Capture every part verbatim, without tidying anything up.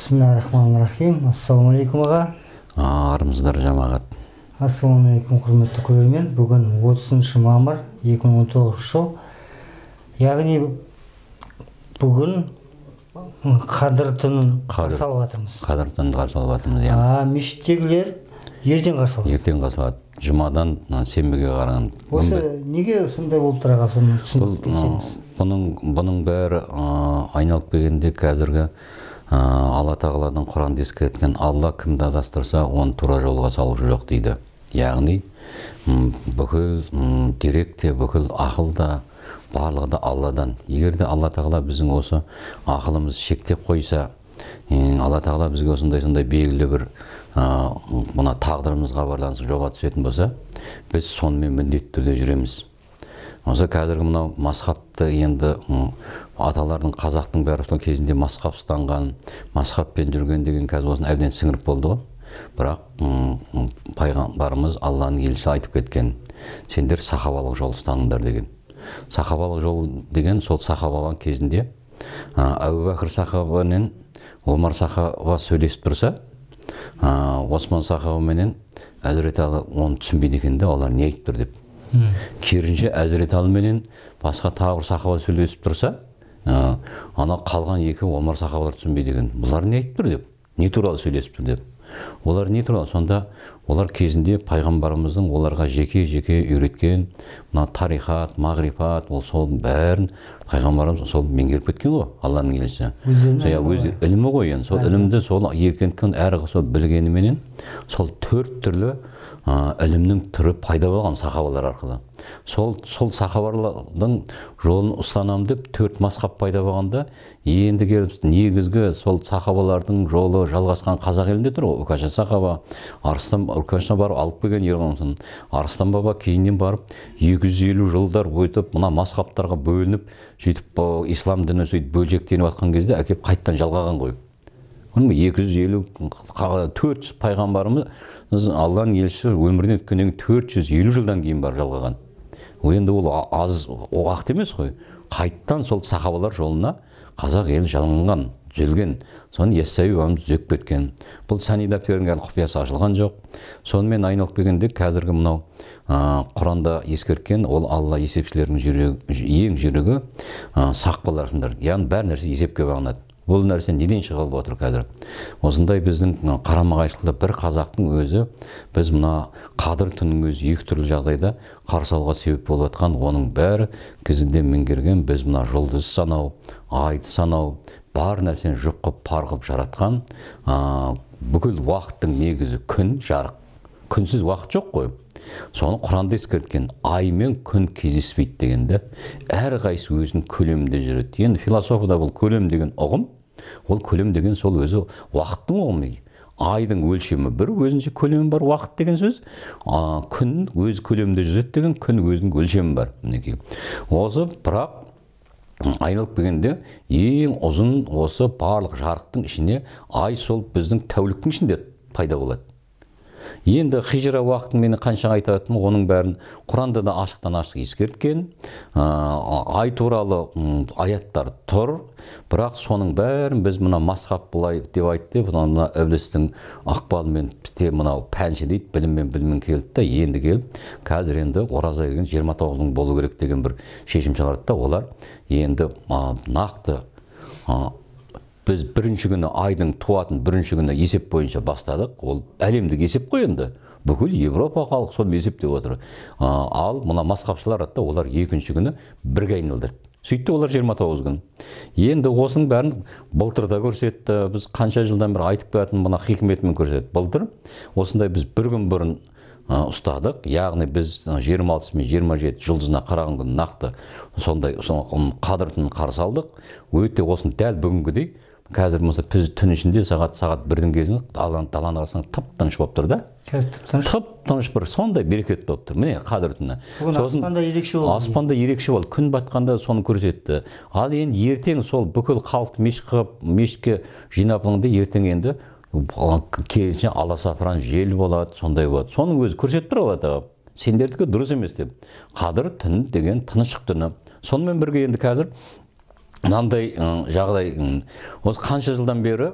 Бисмиллахиррахманиррахим. Ассалаумалейкум аға. Армысыздар жамағат. Ассалаумалейкум құрметті көрермен. Бүгін отызыншы мамыр екі мың он тоғызыншы жыл. Яғни бүгін Қадыр түнін қарсы алып жатырмыз. Қадыр түнін қарсы алып жатырмыз. А, мешіттегілер ертең қарсы алады. Ертең қарсы алады. Жұмадан сенбіге қараған. Осы неге сондай болып тұр аға, соны түсіндіріп кетсеңіз? Бұның бұның бәрі айналып келгенде қазіргі Алла тағаладың Құранда ескерткен Алла кімді адастырса, оны тура жолға салушы жоқ дейді. Яғни бүкіл дерек те, бүкіл ақыл да, барлығы да Алладан. Егер де Алла тағала біздің осы ақылымыз шектеп қойса, Алла тағала бізге осындай сондай белгілі бір мына тағдырымызға байланысты жоба түсетін болса, біз сонымен міндетті түрде жүреміз. Осы қазіргі мынау масхабты енді аталардың қазақтың бәрі сол кезінде масхаб ұстанған, масхабпен жүрген деген қазір осыны әбден сіңіріп болды ғой. Бірақ пайғамбарымыз Алланың елшісі айтып кеткен, сендер сахабалық жол ұстаныңдар деген. Сахабалық жол деген сол сахабалар кезінде Әбу Бәкір сахаба мен Омар сахаба сөйлесіп тұрса, Осман сахаба менен Әзіреті Али оны түсінбейді екен де, олар не айтып тұр деп. Керінше Әзіреті Али менен басқа тағы бір сахаба сөйлесіп тұрса, ана қалған екі Омар сахабалар түсінбейді екен. Бұлар не айтып тұр деп, не туралы сөйлесіп тұр деп. Олар не туралы? Сонда олар кезінде пайғамбарымыздың оларға жеке-жеке үйреткен мына тарихат, мағрифат, ол сол бәрін пайғамбарымыз сол меңгеріп кеткен ғой, Алланың елшісі. Өз ілімі ғой енді. Сол ілімді сол еркенткен әрі сол білгеніменен сол төрт түрлі ілімнің түрі пайда болған сахабалар арқылы. Сол сол сахабалардың жолын ұстанам деп төрт масхаб пайда болғанда, енді келіп негізгі сол сахабалардың жолы жалғасқан қазақ елінде тұр ғой. Үкаша сахаба, Арыстан Үкашына барып алып келген ерғансын. Арыстан баба кейіннен барып екі жүз елу жылдар өтіп, мына масхабтарға бөлініп, сөйтіп ислам діні сөйтіп бөлшектеніп жатқан кезде әкеп қайттан жалғаған ғой. екі жүз елу төрт жүз пайғамбарымыз Алланың елшісі өмірден өткеннен төрт жүз елу жылдан кейін бар жалғаған. Енді ол аз уақыт емес қой. Қайттан сол сахабалар жолына қазақ елі жалынған, түзелген. Соны Яссауи бабамыз түзеп кеткен. Бұл сани дәптердің әлі құпиясы ашылған жоқ. Сонымен айналып келгенде қазіргі мынау Құранда ескерткен, ол Алла есепшілерінің ең жүрегі сақ боларсыңдар. Яғни бәр нәрсе есепке бағынады. Бұл нәрсе неден шығып отыр қазір? Осындай біздің қарама-қайшылықта бір қазақтың өзі, біз мына Қадыр түнінің өзі екі түрлі жағдайда қарсы алуға себеп болып жатқан, оның бәрі кезінде меңгерген біз мына жұлдыз санау, айды санау, бар нәрсені жұқып, парғып жаратқан, бүкіл уақыттың негізі күн, жарық. Күнсіз уақыт жоқ қой. Соны Құранда ескерткен, ай мен күн кездеспейді дегенде, әр қайсы өзінің көлемінде жүреді. Енді философияда бұл көлем деген ұғым, ол көлем деген сол өзі уақыттың ұғымы. Айдың өлшемі бір, өзінше көлемі бар, уақыт деген сөз. Күн өз көлемінде жүреді деген, күн өзінің өлшемі бар. Осы бірақ айналып келгенде ең ұзын осы барлық жарықтың ішіне ай сол біздің тәуліктің ішінде пайда болады. Енді хижра уақытын мені қанша айтатым, оның бәрін Құранда да ашықтан ашық ескерткен. Ай туралы аяттар тұр, бірақ соның бәрін біз мына масхаб былай деп айтты, мына іблістің ықпалымен те мынау пәнші дейді, біліммен біліммен келді да, енді келіп, қазір енді ораза келген жиырма тоғыз мың болу керек деген бір шешім шығарды да, олар енді нақты біз бірінші күні айдың туатын бірінші күні есеп бойынша бастадық. Ол әлемдік есеп қой енді. Бүкіл Европа халық сол есептеп отыр. Ал мына масхабшылар атты, олар екінші күні бірге айналдырды. Сөйтті олар жиырма тоғыз күн. Енді осының бәрін былтырда көрсетті. Біз қанша жылдан бері айтып келетін мына хикметімен көрсетті. Былтыр осындай біз бір күн бұрын ұстадық. Яғни біз жиырма алтысы мен жиырма жеті жұлдызына қараған күн нақты сондай Қадыр түнін қарсы алдық. Өте осыны дәл бүгінгідей қазір мысалы біз түн ішінде сағат сағат бірдің кезінде даланы қарасаң тып-тыныш болып тұр да. Тып-тыныш бір сондай берекет болып тұр. Міне Қадыр түні. Аспанда ерекше болды. Аспанда ерекше болды. Күн батқанда соны көрсетті. Ал енді ертең сол бүкіл халықты мешіт қылып, мешітке жинап алғанда ертең енді келінше аласапыран жел болады, сондай болады. Соның өзі көрсетіп тұр ғой. Сендердікі дұрыс емес деп. Қадыр түн деген тыныштық түні. Сонымен бірге енді қазір мынандай жағдай, осы қанша жылдан бері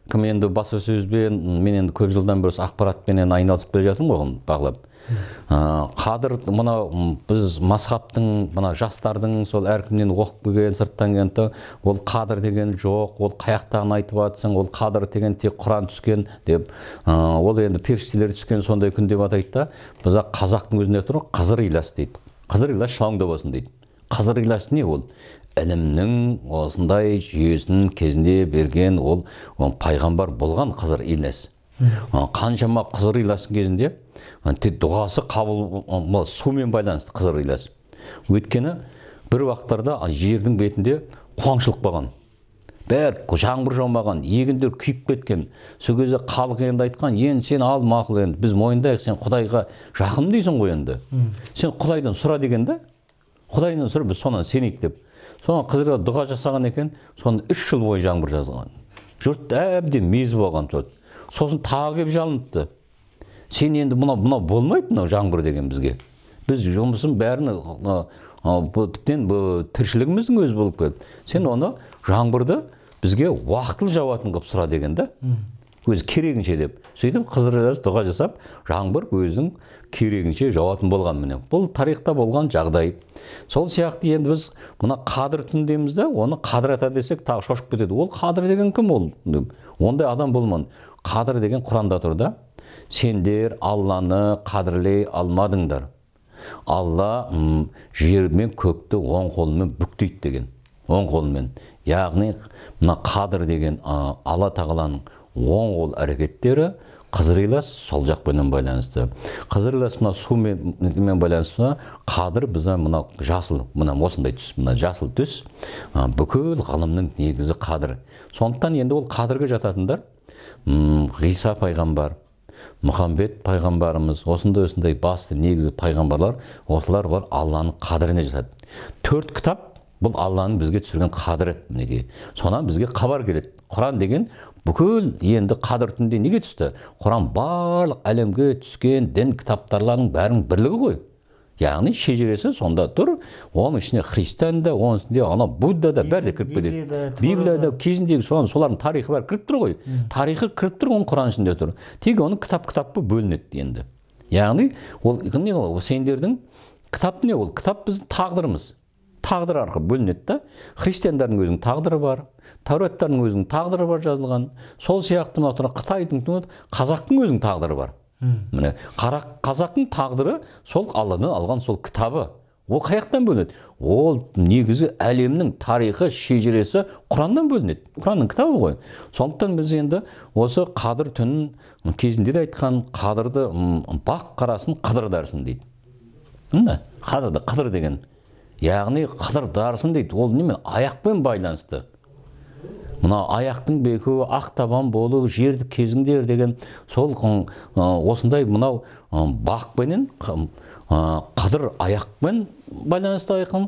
кім енді баспасөзбен мен енді көп жылдан бері ақпаратпенен айналысып келе жатырмын ғой бағлап. Қадір мына біз мазхабтың мына жастардың сол әркімнен оқып келген сырттан келген ол қадір деген жоқ, ол қаяқтан айтып жатсың, ол қадір деген тек Құран түскен деп, ол енді періштелер түскен сондай күн деп атайды да. Біз қазақтың өзінде тұр Қызыр Ілияс дейді. Қызыр Ілияс шалыңда болсын дейді. Қызыр Ілияс не ол? Ілімнің осындай жүйесін кезінде берген ол пайғамбар болған Қызыр Ілияс. Қаншама Қызыр Ілиястың кезінде тек дұғасы қабыл сумен байланысты Қызыр Ілияс. Өйткені бір уақыттарда жердің бетінде қуаңшылық болған. Бәрі жаңбыр жаумаған, егіндер күйіп кеткен. Сол кезде халық енді айтқан, енді сен ал мақұл енді, біз мойындайық, сен Құдайға жақын дейсің ғой енді. Сен Құдайдан сұра дегенде, Құдайдан сұра, біз сонан сенейік деп. Соған Қызырға дұға жасаған екен, соны үш жыл бойы жаңбыр жазған. Жұрт әбден мезі болған тұр. Сосын тағы кеп жалыныпты. Сен енді мұна мұна болмайды мынау жаңбыр деген бізге. Біз жұмысын бәрін тіптен тіршілігіміздің өзі болып келді. Сен оны жаңбырды бізге уақытылы жауатын қылып сұра деген да. Өзі керегінше деп. Сөйтіп Қызыр Ілияс дұға жасап, жаңбыр өзінің керегінше жауатын болған міне. Бұл тарихта болған жағдай. Сол сияқты енді біз мына қадір түн дейміз да, оны Қадыр ата десек тағы шошып кетеді. Ол Қадыр деген кім ол? Ондай адам болман. Қадір деген Құранда тұр да. Сендер Алланы қадірлей алмадыңдар. Алла жер мен көкті оң қолымен бүктейді деген. Оң қолымен. Яғни мына Қадір деген Алла тағаланың оң қол әрекеттері Қызыр Ілияс сол жақпенен байланысты. Қызыр Ілияс мына сумен байланысты, Қадір бізде мына жасыл, мына осындай түс, мына жасыл түс, бүкіл ғылымның негізі Қадір. Сондықтан енді ол Қадірге жататындар Ғиса пайғамбар, Мұхаммед пайғамбарымыз, осындай-осындай басты негізі пайғамбарлар, осылар бар Алланың қадіріне жатады. Төрт кітап бұл Алланың бізге түсірген қадірі мінекей. Сонан бізге хабар келеді. Құран деген бүкіл енді қадір түнде неге түсті? Құран барлық әлемге түскен дін кітаптарларының бәрінің бірлігі ғой. Яғни шежіресі сонда тұр. Оның ішіне христиан да, оның ішінде ана Будда да бәрі де кіріп кетеді. Библияда кезіндегі солардың тарихы бәрі кіріп тұр ғой. Тарихы кіріп тұр, оның Құран ішінде тұр. Тек оның кітап-кітап бөлінеді енді. Яғни ол не ол сендердің кітап не ол? Кітап біздің тағдырымыз. Тағдыр арқылы бөлінеді да. Христиандардың өзінің тағдыры бар, Тәураттардың өзінің тағдыры бар жазылған. Сол сияқты мына тұр Қытайдың, қазақтың өзінің тағдыры бар. Міне қазақтың тағдыры сол Алладан алған сол кітабы. Ол қаяқтан бөлінеді? Ол негізі әлемнің тарихы, шежіресі Құраннан бөлінеді. Құранның кітабы ғой. Сондықтан біз енді осы Қадір түнін кезінде де айтқан, Қадырды бақ қарасын Қыдыр дарсын дейді. Міне Қадырды Қыдыр деген. Яғни Қыдыр дарсын дейді. Ол немен? Аяқпен байланысты. Мына аяқтың бекуі ақ табан болу, жерді кезіңдер деген сол осындай мынау бақпенен Қыдыр аяқпен байланысты айқын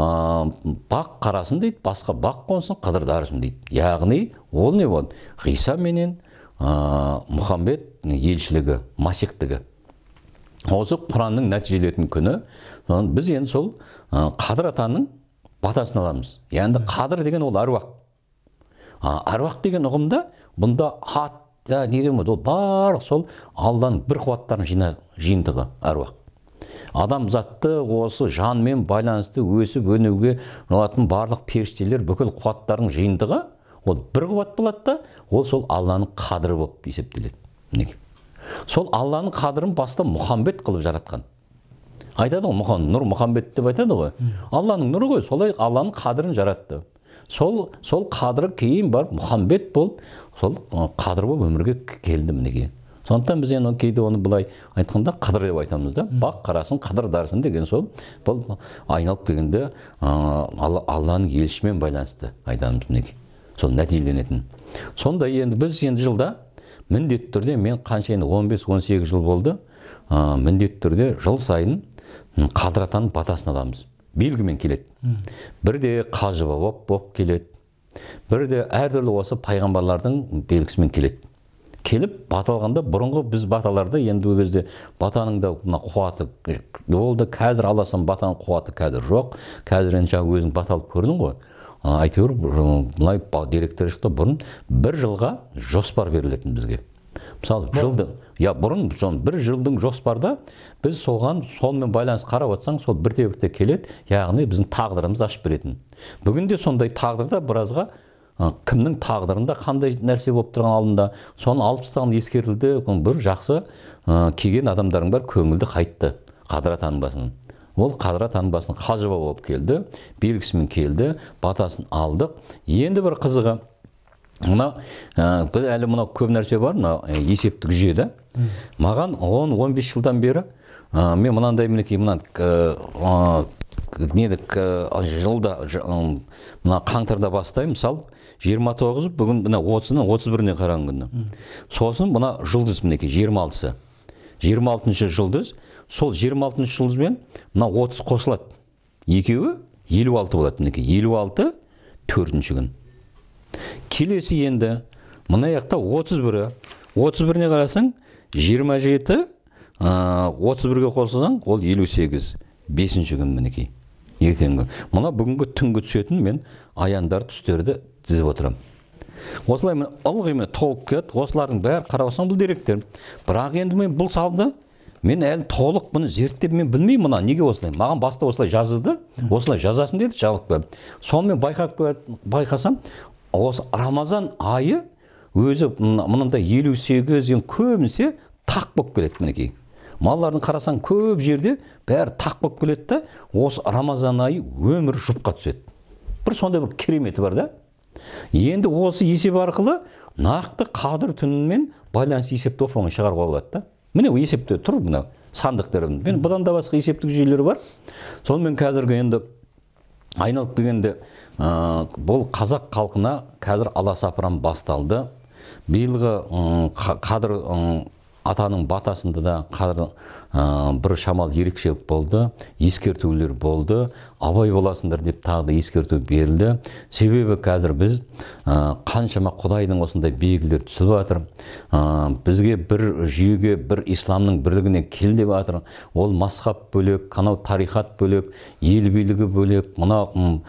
бақ қарасын дейді, басқа бақ қонсын Қыдыр дарсын дейді. Яғни ол не болды? Ғиса менен Мұхаммед елшілігі, масихтігі. Осы Құранның нәтижелетін күні біз енді сол Қадыр атаның батасын аламыз. Яғни Қадыр деген ол аруақ. Аруақ деген ұғымда бұнда хат, не демеді, ол барлық сол Алланың бір қуаттарын жиынтығы аруақ. Адам затты осы жанмен байланысты өсіп өнуге болатын барлық періштелер бүкіл қуаттардың жиынтығы, ол бір қуат болады да, ол сол Алланың қадірі болып есептеледі. Неге? Сол Алланың қадірін баста Мұхаммед қылып жаратқан. Айтады ғой, нұр Мұхаммед деп айтады ғой. Алланың нұры ғой, солай Алланың қадірін жаратты. Сол сол қадірі кейін бар Мұхаммед болып, сол қадір болып өмірге келді мінеге. Сондықтан біз енді кейде оны былай айтқанда Қыдыр деп айтамыз да. Бақ қарасын Қыдыр дарсын деген сол бұл айналып келгенде Алланың елшімен байланысты айтамыз мінеге. Сол нәтижеленетін. Сонда енді біз енді жылда міндетті түрде мен қанша енді он бес он сегіз жыл болды, міндетті түрде жыл сайын Қадыр атаның батасын аламыз. Белгімен келеді. Бірде қажы бабап болып келеді. Бірде әртүрлі осы пайғамбарлардың белгісімен келеді. Келіп баталғанда бұрынғы біз баталарды енді ол кезде батаның да қуаты болды. Қазір аласам батаның қуаты қазір жоқ. Қазір енді өзің баталып көрдің ғой. әйтеуір былай деректер шықты, бұрын бір жылға жоспар берілетін бізге. Мысалы, жылды, я бұрын бір жылдың жоспарда біз соған сонымен байланыс қарап отырсаң, сол бірте-бірте келеді, яғни біздің тағдырымызды ашып беретін. Бүгінде сондай тағдырда біразға кімнің тағдырында қандай нәрсе болып тұрған алдында соны алып тастаған ескерілді, бір жақсы келген адамдардың бар көңілді қайтты Қадыр атаның басынан. Ол Қадыр атаның басынан қалжыба болып келді, белгісімен келді, батасын алдық. Енді бір қызығы, мына біз әлі мына көп нәрсе бар, мына есептік жүйеде. Маған он он бес жылдан бері мен мынандай мінекей мына недік жылда мына қаңтарда бастаймын, мысалы жиырма тоғыз, бүгін мына отызына отыз біріне қараған күні. Сосын мына жұлдыз мінекей жиырма алтысы. жиырма алтыншы жұлдыз, сол жиырма алтыншы жұлдызбен мына отыз қосылады. Екеуі елу алты болады мінекей. елу алты төртінші күн. Келесі енді мына жақта отыз бірі. отыз біріне қарасаң жиырма жеті, отыз бірге қосылсаң ол елу сегіз, бесінші күн мінекей. Ертеңгі. Мына бүгінгі түнгі түсетін мен аяндар түстерді тізіп отырам. Осылай мен ылғи толып кетті. Осылардың бәрі қарап отырсаң бұл деректер. Бірақ енді мен бұл салды, мен әлі толық бұны зерттеп мен білмеймін мына неге осылай. Маған баста осылай жазылды, осылай жазасын деді, жалықпай. Сонымен байқап байқасам, осы Рамазан айы өзі мынандай елу сегіз көбінесе тақ болып келеді мінекей. Маллардың қарасаң көп жерде бәрі тақ болып келеді да, осы Рамазан айы өмір жұпқа түседі. Бір сондай бір кереметі бар да. Енді осы есеп арқылы нақты Қадыр түнімен байланыс есепті оп-оңай шығаруға болады да. Міне есепте тұр мына сандықтарым. Мен бұдан да басқа есептік жүйелер бар. Сонымен қазіргі енді айналып келгенде бұл қазақ халқына қазір аласапыран басталды. Биылғы Қадыр атаның батасында да Қадыр бір шамал ерекшелік болды, ескертулер болды, абай боласыңдар деп тағы да ескерту берілді. Себебі қазір біз қаншама Құдайдың осындай белгілер түсіп жатыр. Бізге бір жүйеге, бір исламның бірлігіне кел деп жатыр. Ол мазхаб бөлек, қанау тарихат бөлек, ел билігі бөлек, мына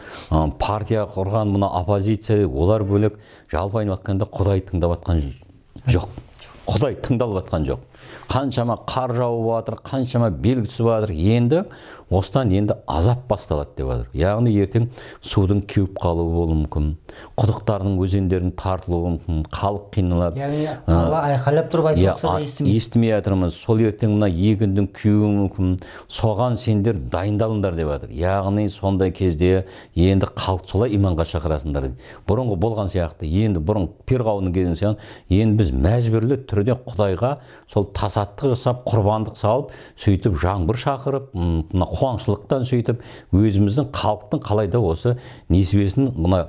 партия құрған, мына оппозиция, олар бөлек. Жалпы айтқанда Құдай тыңдап жатқан жоқ. Құдай тыңдалып жатқан жоқ. Қаншама қар жауып жатыр, қаншама белгі түсіп жатыр. Енді осыдан енді азап басталады деп жатыр. Яғни ертең судың кеуіп қалуы болуы мүмкін, құдықтардың өзендердің тартылуы мүмкін, халық қиналады. Яғни Алла айқайлап тұрып айтып отырса да естімей. Естімей жатырмыз. Сол ертең мына егіндің күйуі мүмкін. Соған сендер дайындалыңдар деп жатыр. Яғни сондай кезде енді халық солай иманға шақырасыңдар. Бұрынғы болған сияқты, енді бұрын перғауынның кезінде сияқты, енді біз мәжбүрлі түрде Құдайға сол тасаттық жасап, құрбандық салып, сөйтіп жаңбыр шақырып, мына қуаңшылықтан сөйтіп, өзіміздің халықтың қалайда осы несібесін мына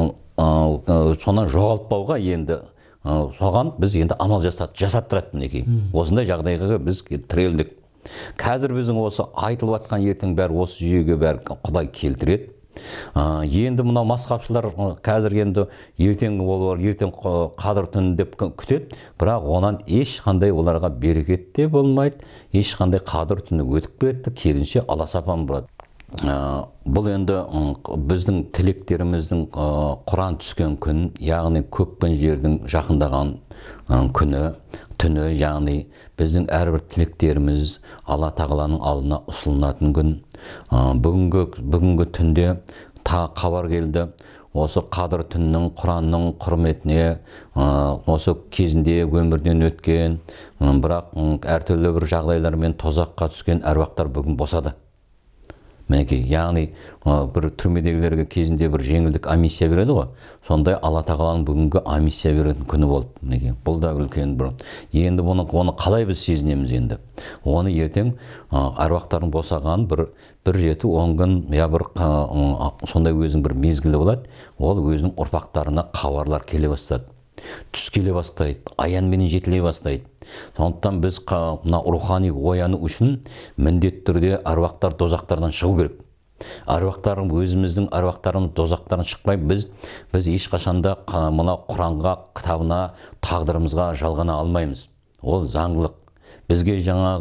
сонан жоғалтпауға енді соған біз енді амал жасаттырады мінекей. Осындай жағдайға біз тірелдік. Қазір біздің осы айтылып жатқан ертең бәрі осы жүйеге бәрі Құдай келтіреді. Енді мына мазхабшылар қазір енді ертеңгі болар, ертең Қадыр түні деп күтеді, бірақ онан ешқандай оларға берекет те болмайды, ешқандай Қадыр түні өтіп кетті, керісінше аласапан болады. Бұл енді біздің тілектеріміздің Құран түскен күн, яғни көк пен жердің жақындаған күні, түні, яғни біздің әрбір тілектеріміз Алла тағаланың алдына ұсынылатын күн. Бүгінгі бүгінгі түнде та хабар келді. Осы Қадыр түнінің Құранның құрметіне, осы кезінде өмірден өткен, бірақ әртүрлі бір жағдайлармен тозаққа түскен әруақтар бүгін босады. Мінекей, яғни бір түрмедегілерге кезінде бір жеңілдік амнистия береді ғой. Сондай Алла тағаланың бүгінгі амнистия беретін күні болды. Мінекей, бұл да үлкен бір. Енді оны оны қалай біз сезінеміз енді? Оны ертең әруақтардың босаған бір бір жеті он күн, я бір сондай өзінің бір мезгілі болады. Ол өзінің ұрпақтарына хабарлар келе бастады. Түс келе бастайды, аянменен жетіле бастайды. Сондықтан біз мына рухани ояну үшін міндетті түрде әруақтар дозақтардан шығу керек. Әруақтарым өзіміздің әруақтарымыз дозақтардан шықпай, біз біз ешқашанда мына Құранға, кітабына, тағдырымызға жалғана алмаймыз. Ол заңдылық. Бізге жаңағы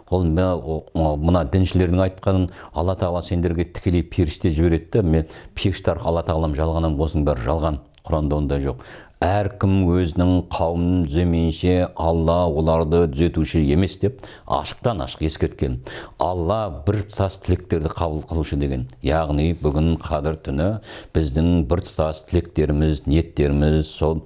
ол мына діншілердің айтқанын Алла тағала сендерге тікелей періште жібереді, мен періште арқылы Алла тағалам жалғаннан болсын, бәрі жалған. Құранда ондай жоқ. Әркім өзінің қауымын түземейінше Алла оларды түзетуші емес деп ашықтан ашық ескерткен. Алла бір тұтас тілектерді қабыл қылушы деген. Яғни бүгін қадір түні біздің бір тұтас тілектеріміз, ниеттеріміз сол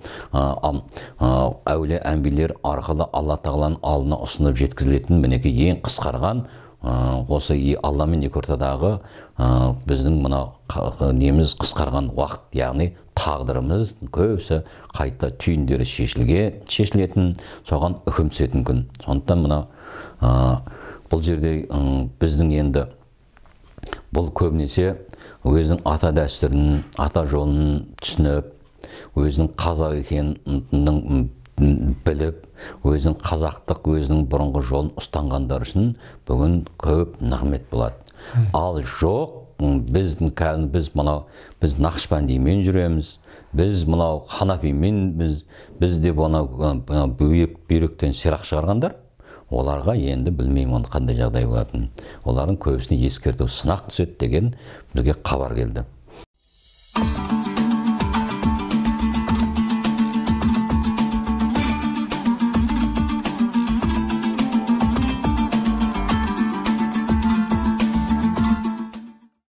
әулие әмбелер арқылы Алла тағаланың алдына ұсынып жеткізілетін мінекей ең қысқарған осы Алла мен екі ортадағы біздің мына неміз қысқарған уақыт, яғни тағдырымыз көбісі қайта түйіндері шешілге шешілетін, соған үкім түсетін күн. Сондықтан мына бұл жерде біздің енді бұл көбінесе өзінің ата дәстүрін, ата жолын түсініп, өзінің қазақ екенін біліп, өзінің қазақтық, өзінің бұрынғы жолын ұстанғандар үшін бүгін көп нығмет болады. Ал жоқ, біздің біз мынау біз Нақшбандимен жүреміз, біз мынау Ханафимен, біз біз де мынау бүйректен сирақ шығарғандар, оларға енді білмеймін оны қандай жағдай болатынын. Олардың көбісіне ескерту, сынақ түседі деген бізге хабар келді.